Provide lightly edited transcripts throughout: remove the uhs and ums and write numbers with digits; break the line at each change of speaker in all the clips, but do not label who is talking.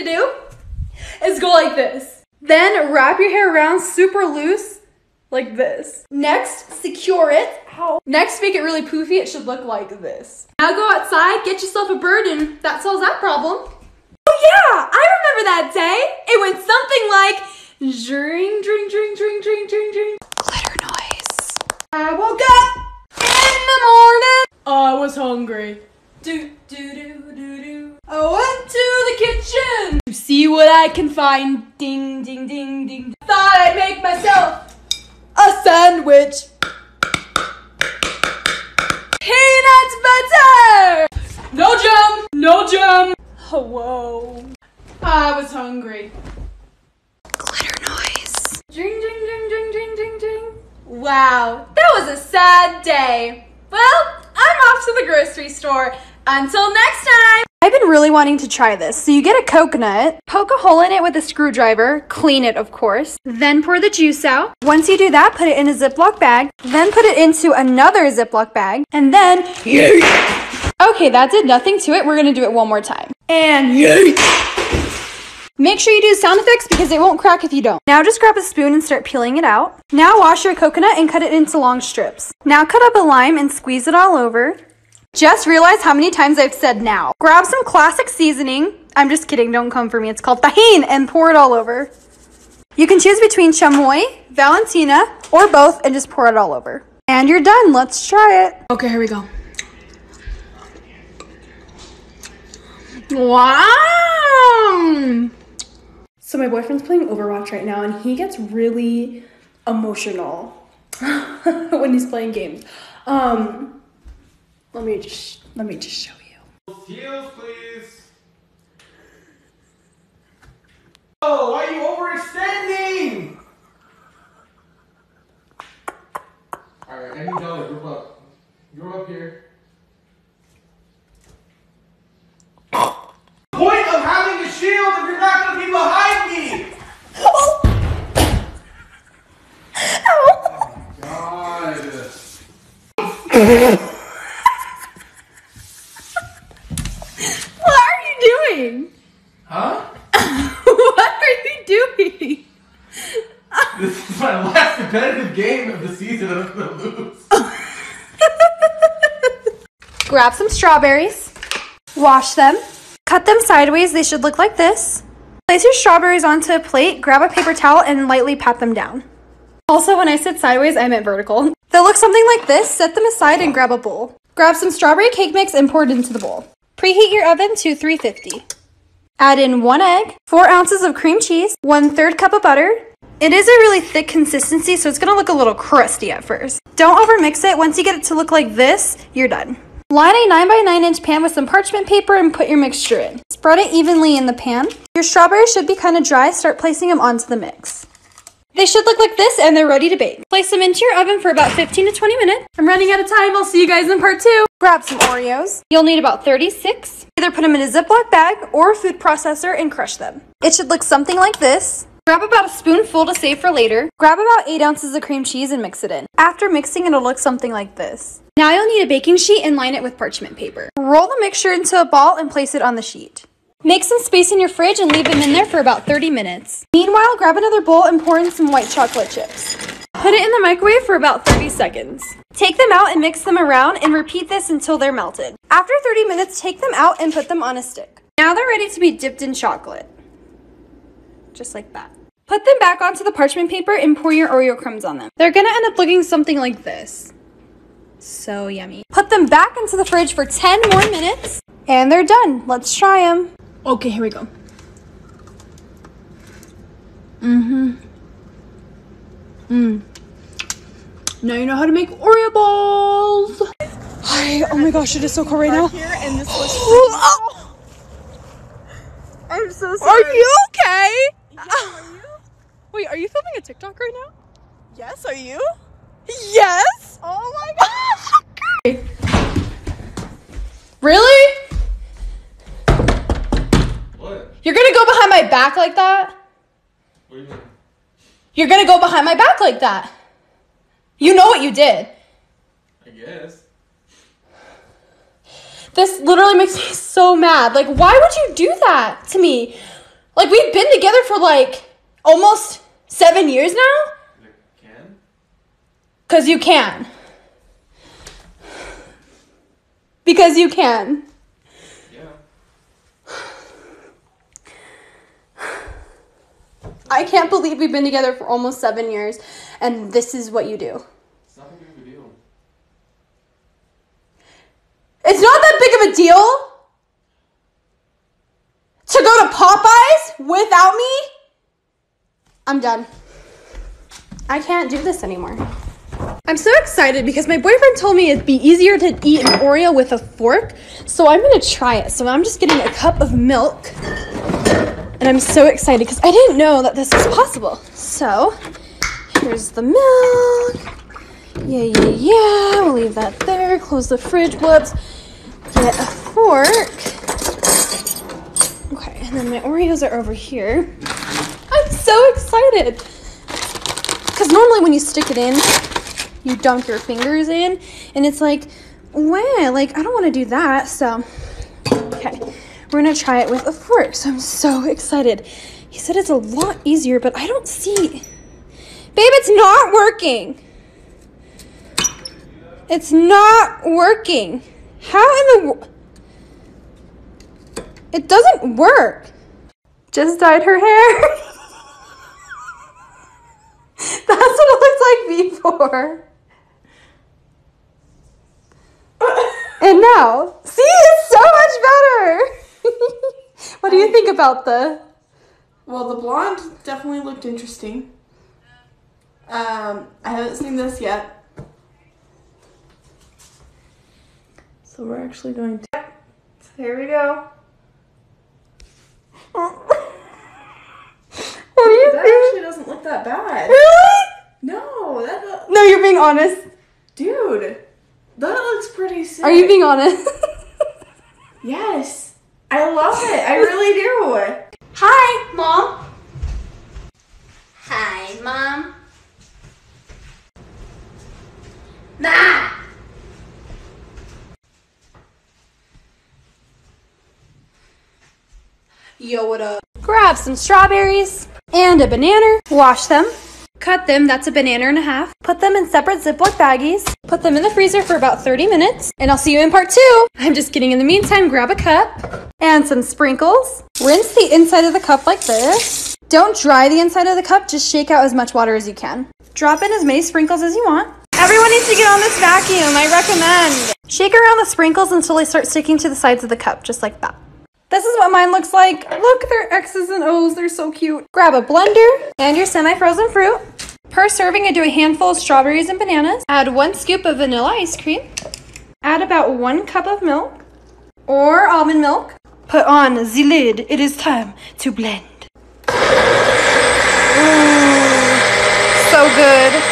to do is go like this. Then wrap your hair around super loose, like this. Next, secure it. Ow. Next, make it really poofy. It should look like this. Now go outside, get yourself a bird, and that solves that problem. Oh yeah, I remember that day. It went something like dring, dring, dring, dring, dring, dring, dring. Glitter noise. I woke up in the morning. I was hungry. Do, do, do, do, do. I went to the kitchen to see what I can find. Ding, ding, ding, ding. Thought I'd make myself a sandwich. Peanut butter. No jam, no jam. Oh, whoa. I was hungry. Glitter noise. Ding, ding, ding, ding, ding, ding, ding. Wow, that was a sad day. Well, I'm off to the grocery store. Until next time! I've been really wanting to try this. So you get a coconut, poke a hole in it with a screwdriver, clean it of course, then pour the juice out. Once you do that, put it in a Ziploc bag, then put it into another Ziploc bag, and then okay, that did nothing to it. We're gonna do it one more time. And make sure you do sound effects because it won't crack if you don't. Now just grab a spoon and start peeling it out. Now wash your coconut and cut it into long strips. Now cut up a lime and squeeze it all over. Just realized how many times I've said now. Grab some classic seasoning. I'm just kidding, don't come for me. It's called Tajín, and pour it all over. You can choose between chamoy, Valentina, or both and just pour it all over. And you're done, let's try it. Okay, here we go. Wow! So my boyfriend's playing Overwatch right now and he gets really emotional when he's playing games. Let me just show you.
Heels, please. Oh, why are you overextending? Alright, I need Dolly, group up. Group up here. Point of having a shield if you're not gonna be behind me! Oh my god. Huh?
What are you doing?
This is my last competitive game of the season and I'm gonna lose.
Grab some strawberries, wash them, cut them sideways. They should look like this. Place your strawberries onto a plate, grab a paper towel, and lightly pat them down. Also, when I said sideways, I meant vertical. They'll look something like this. Set them aside and grab a bowl. Grab some strawberry cake mix and pour it into the bowl. Preheat your oven to 350. Add in 1 egg, 4 ounces of cream cheese, 1/3 cup of butter. It is a really thick consistency, so it's gonna look a little crusty at first. Don't overmix it. Once you get it to look like this, you're done. Line a 9x9 inch pan with some parchment paper and put your mixture in. Spread it evenly in the pan. Your strawberries should be kind of dry. Start placing them onto the mix. They should look like this and they're ready to bake. Place them into your oven for about 15 to 20 minutes. I'm running out of time. I'll see you guys in part 2. Grab some Oreos. You'll need about 36. Either put them in a Ziploc bag or a food processor and crush them. It should look something like this. Grab about a spoonful to save for later. Grab about 8 ounces of cream cheese and mix it in. After mixing, it'll look something like this. Now you'll need a baking sheet and line it with parchment paper. Roll the mixture into a ball and place it on the sheet. Make some space in your fridge and leave them in there for about 30 minutes. Meanwhile, grab another bowl and pour in some white chocolate chips. Put it in the microwave for about 30 seconds. Take them out and mix them around and repeat this until they're melted. After 30 minutes, take them out and put them on a stick. Now they're ready to be dipped in chocolate. Just like that. Put them back onto the parchment paper and pour your Oreo crumbs on them. They're gonna end up looking something like this. So yummy. Put them back into the fridge for 10 more minutes and they're done. Let's try them. Okay, here we go. Now you know how to make Oreo balls. Hi, oh my gosh, it is so cold right now.
Here and this was I'm so sorry.
Are you okay?
Yeah, are you?
Wait, are you filming a TikTok right now?
Yes, are you?
Yes!
Oh my gosh.
Really?
What?
You're gonna go behind my back like that?
What do you mean?
You're gonna go behind my back like that? You know what you did.
I guess.
This literally makes me so mad. Like, why would you do that to me? Like, we've been together for, like, almost 7 years now?
Can?
Because you can. Because you can.
Yeah.
I can't believe we've been together for almost 7 years, and this is what you do.
It's not that big of a deal.
It's not that big of a deal to go to Popeyes without me? I'm done. I can't do this anymore. I'm so excited because my boyfriend told me it'd be easier to eat an Oreo with a fork, so I'm gonna try it. So I'm just getting a cup of milk, and I'm so excited because I didn't know that this was possible. So here's the milk. Yeah. We'll leave that there. Close the fridge. Whoops. Get a fork. Okay, and then my Oreos are over here. I'm so excited. Because normally when you stick it in, you dunk your fingers in, and it's like, wow, like, I don't want to do that. So, okay, we're going to try it with a fork. So I'm so excited. He said it's a lot easier, but I don't see. Babe, it's not working. It's not working. How in the... It doesn't work. Just dyed her hair. That's what it looked like before. And now, see, it's so much better. What do you think about the...
Well, the blonde definitely looked interesting. I haven't seen this yet. So we're actually going to... So here we go.
What do you
That
think?
actually doesn't look that bad.
Really?
No, that
No, you're being honest.
dude, that looks pretty sick.
Are you being honest?
Yes, I love it. I really do.
Hi, Mom. Hi, Mom. Ma. Yo, what up? Grab some strawberries and a banana. Wash them. Cut them, that's a banana and a half. Put them in separate Ziploc baggies. Put them in the freezer for about 30 minutes. And I'll see you in part 2. I'm just kidding. In the meantime, grab a cup and some sprinkles. Rinse the inside of the cup like this. Don't dry the inside of the cup. Just shake out as much water as you can. Drop in as many sprinkles as you want. Everyone needs to get on this vacuum. I recommend. Shake around the sprinkles until they start sticking to the sides of the cup, just like that. This is what mine looks like. Look, they're X's and O's. They're so cute. Grab a blender and your semi-frozen fruit. Per serving, I do a handful of strawberries and bananas. Add 1 scoop of vanilla ice cream. Add about 1 cup of milk or almond milk. Put on the lid. It is time to blend. Ooh, so good.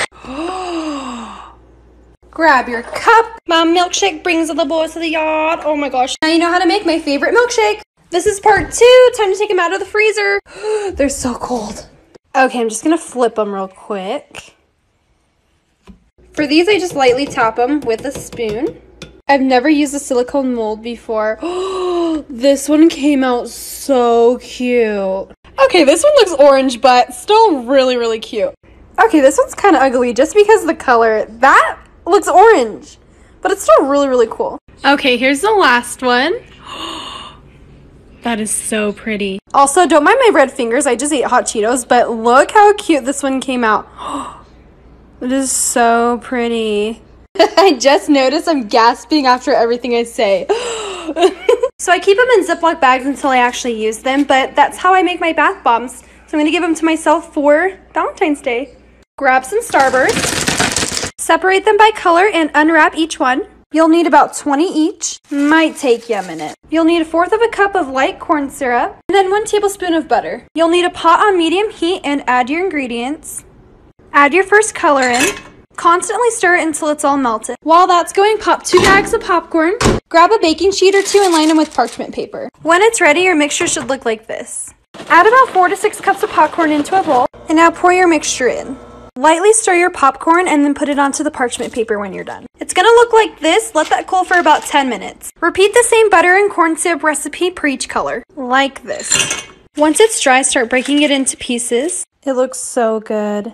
Grab your cup. My milkshake brings the boys to the yard. Oh my gosh. Now you know how to make my favorite milkshake. This is part 2. Time to take them out of the freezer. They're so cold. Okay, I'm just going to flip them real quick. For these, I just lightly tap them with a spoon. I've never used a silicone mold before. This one came out so cute. Okay, this one looks orange, but still really, really cute. Okay, this one's kind of ugly just because of the color. That looks orange, but it's still really, really cool. Okay, here's the last one. That is so pretty. Also, don't mind my red fingers. I just ate hot Cheetos, but look how cute this one came out. It is so pretty. I just noticed I'm gasping after everything I say. So I keep them in Ziploc bags until I actually use them, but that's how I make my bath bombs. So I'm going to give them to myself for Valentine's Day. Grab some Starburst. Separate them by color and unwrap each one. You'll need about 20 each. Might take you a minute. You'll need 1/4 of a cup of light corn syrup and then 1 tablespoon of butter. You'll need a pot on medium heat and add your ingredients. Add your first color in. Constantly stir it until it's all melted. While that's going, pop 2 bags of popcorn. Grab a baking sheet or 2 and line them with parchment paper. When it's ready, your mixture should look like this. Add about 4 to 6 cups of popcorn into a bowl. And now pour your mixture in. Lightly stir your popcorn and then put it onto the parchment paper when you're done. It's gonna look like this. Let that cool for about 10 minutes. Repeat the same butter and corn syrup recipe per each color. Like this. Once it's dry, start breaking it into pieces. It looks so good.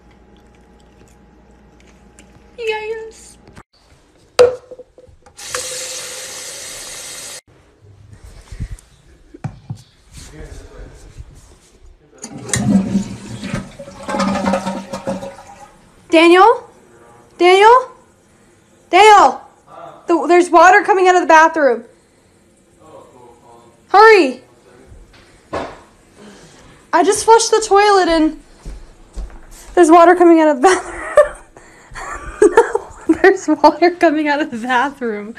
Yes. Daniel? Daniel? Daniel! There's water coming out of the bathroom. Hurry! I just flushed the toilet and there's water coming out of the bathroom. No, there's water coming out of the bathroom.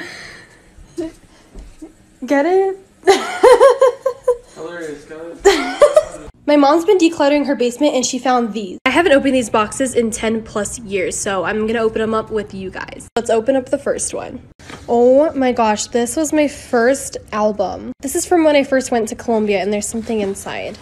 Get it?
Hilarious, guys.
My mom's been decluttering her basement and she found these. I haven't opened these boxes in 10 plus years, so I'm gonna open them up with you guys. Let's open up the first one. Oh my gosh, this was my first album. This is from when I first went to Colombia and there's something inside.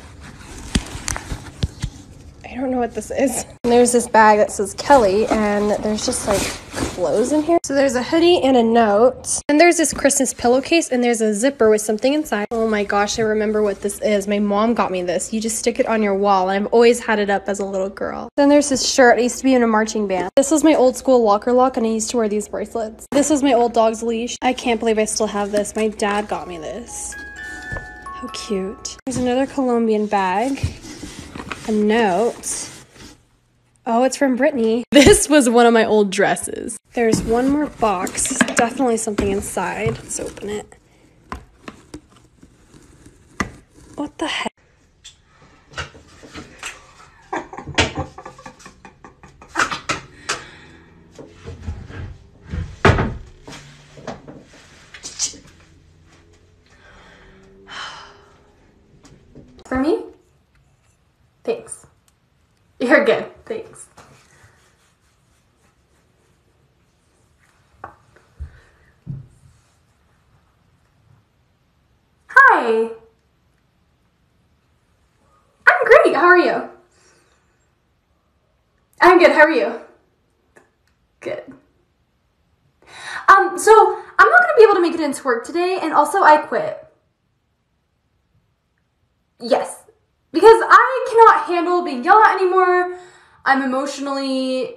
I don't know what this is. And there's this bag that says Kelly and there's just like clothes in here. So there's a hoodie and a note. And there's this Christmas pillowcase and there's a zipper with something inside. Oh my gosh, I remember what this is. My mom got me this. You just stick it on your wall and I've always had it up as a little girl. Then there's this shirt. I used to be in a marching band. This was my old school locker lock and I used to wear these bracelets. This was my old dog's leash. I can't believe I still have this. My dad got me this. How cute. There's another Colombian bag. A note. Oh, it's from Brittany. This was one of my old dresses. There's one more box. Definitely something inside. Let's open it. What the heck? For me? Thanks. You're good. Thanks. Hi. I'm great. How are you? I'm good. How are you? Good. So I'm not gonna be able to make it into work today, and also I quit. Yes. Because I cannot handle being yelled at anymore. I'm emotionally...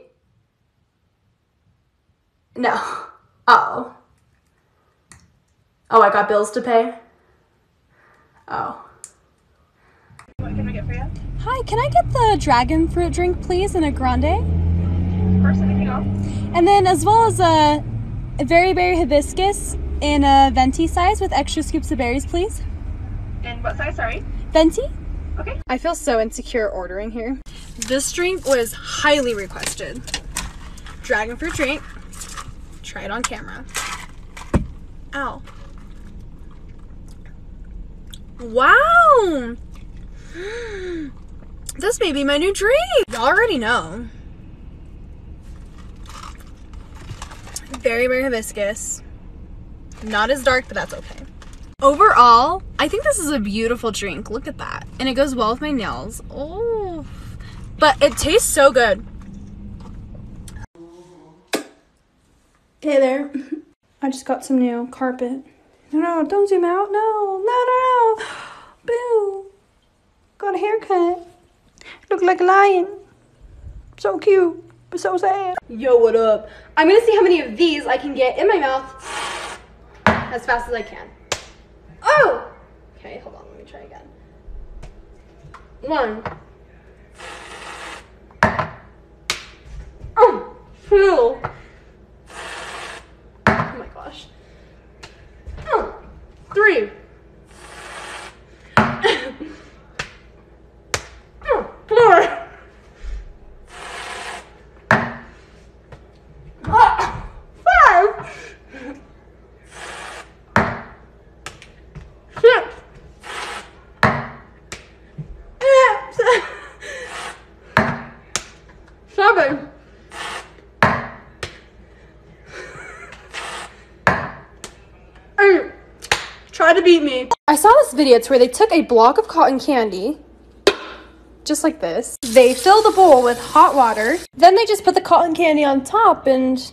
No. Uh-oh. Oh, I got bills to pay? Oh.
What can I get for you?
Hi, can I get the dragon fruit drink, please, and a grande?
Of course, anything else?
And then as well as a very berry hibiscus in a venti size with extra scoops of berries, please.
And what size, sorry?
Venti?
Okay.
I feel so insecure ordering here. This drink was highly requested. Dragon fruit drink. Try it on camera. Ow. Wow! This may be my new drink. Y'all already know. Very, very hibiscus. Not as dark, but that's okay. Overall, I think this is a beautiful drink. Look at that. And it goes well with my nails. Oh, but it tastes so good. Hey there. I just got some new carpet. No, don't zoom out. No. Boo. Got a haircut. Look like a lion. So cute, but so sad. Yo, what up? I'm gonna see how many of these I can get in my mouth as fast as I can. Oh! Okay, hold on, let me try again. 1. 2. Oh my gosh. 3. 4. 5. 6. Seven. 8. Try to beat me. I saw this video. It's where they took a block of cotton candy, just like this. They filled the bowl with hot water. Then they just put the cotton candy on top and...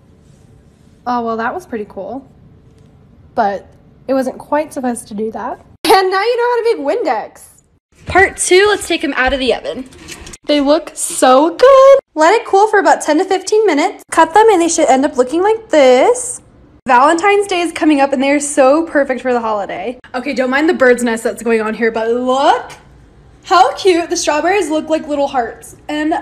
Oh, well, that was pretty cool. But it wasn't quite supposed to do that. And now you know how to make Windex. Part 2, let's take them out of the oven. They look so good. Let it cool for about 10 to 15 minutes. Cut them and they should end up looking like this. Valentine's Day is coming up and they're so perfect for the holiday. Okay, don't mind the bird's nest that's going on here, but look how cute. The strawberries look like little hearts and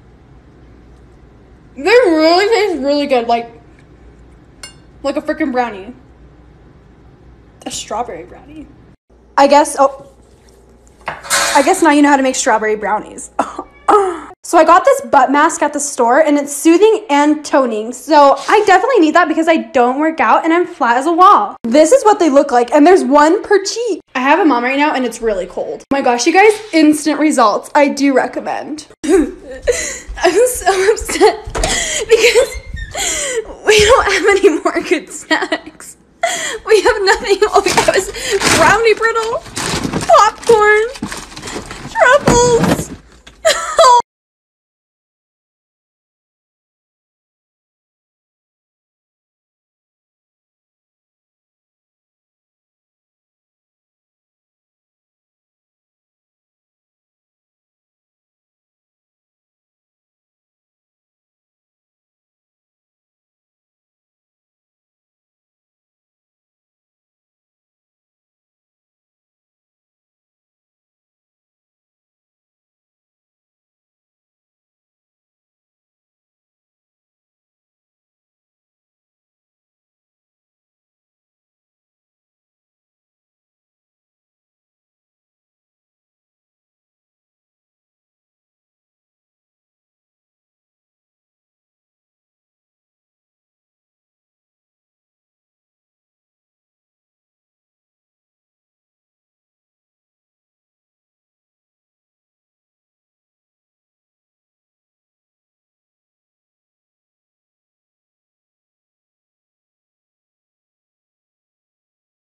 they really taste really good, like a freaking brownie. A strawberry brownie. I guess now you know how to make strawberry brownies. So I got this butt mask at the store and it's soothing and toning. So I definitely need that because I don't work out and I'm flat as a wall. This is what they look like and there's one per cheek. I have a mom right now and it's really cold. Oh my gosh, you guys, instant results. I do recommend. I'm so upset because we don't have any more good snacks. We have nothing